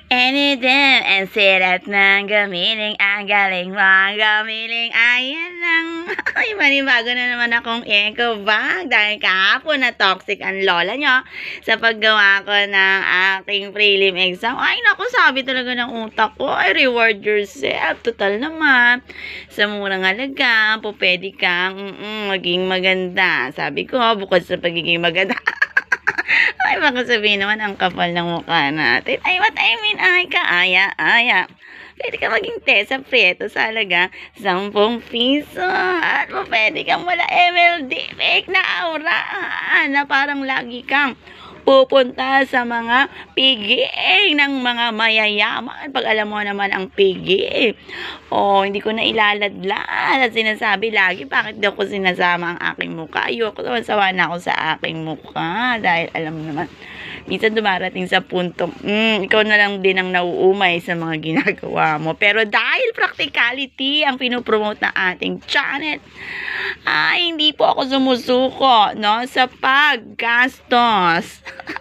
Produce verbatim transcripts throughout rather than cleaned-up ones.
Anytime and sirat ng gamiling ang galing mo gamiling ayan lang. Ay, manibago na naman akong eco bag dahil kahapon na toxic ang lola nyo sa paggawa ko ng aking prelim exam. Ay naku, sabi talaga ng utak ko, ay reward yourself. Total naman, sa murang halaga, po pwede kang mm, -mm, maging maganda. Sabi ko, bukod sa pagiging maganda, ay, baka sabihin naman, ang kapal ng mukha natin. Ay, what I mean, ay, kaaya-aya. Pwede ka maging Tessa Prieto sa halaga sampung piso. At pwede kang wala M L D, fake na aura. Na parang lagi kang pupunta sa mga piging ng mga mayayaman. Pag alam mo naman ang pigi, oh, hindi ko na ilaladlad at sinasabi lagi, bakit daw ko sinasama ang aking mukha? Ayoko, sawa na ako sa aking mukha dahil alam mo naman, minsan dumarating sa puntong, mm, ikaw na lang din ang nauumay sa mga ginagawa mo. Pero dahil practicality ang pinopromote ng ating channel, ay hindi po ako sumusuko, no, sa paggastos.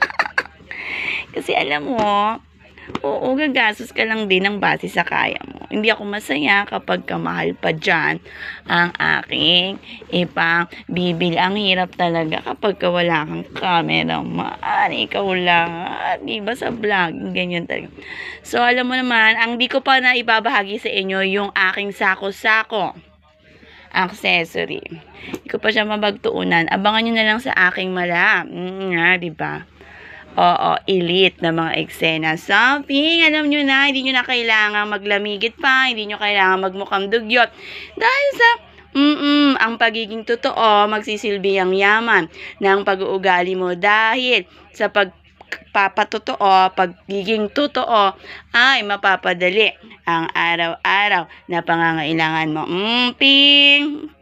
Kasi alam mo, oo, gagastos ka lang din ng base sa kaya mo. Hindi ako masaya kapag kamahal pa dyan ang aking ipang bibil. Ang hirap talaga kapag wala kang camera man. Ikaw lang, diba sa vlogging, ganyan talaga. So, alam mo naman, ang di ko pa na ibabahagi sa inyo yung aking sako-sako accessory. Hindi ko pa siya mabagtuunan. Abangan nyo na lang sa aking mala. Mm, nga, diba? Oo, elite na mga eksena. Shopping, alam nyo na, hindi nyo na kailangan maglamigit pa, hindi nyo kailangan magmukhang dugyot. Dahil sa, mm-mm, ang pagiging totoo, magsisilbi ang yaman ng pag-uugali mo. Dahil sa pagpapatotoo, pagiging totoo, ay mapapadali ang araw-araw na pangangailangan mo. Mm, ping!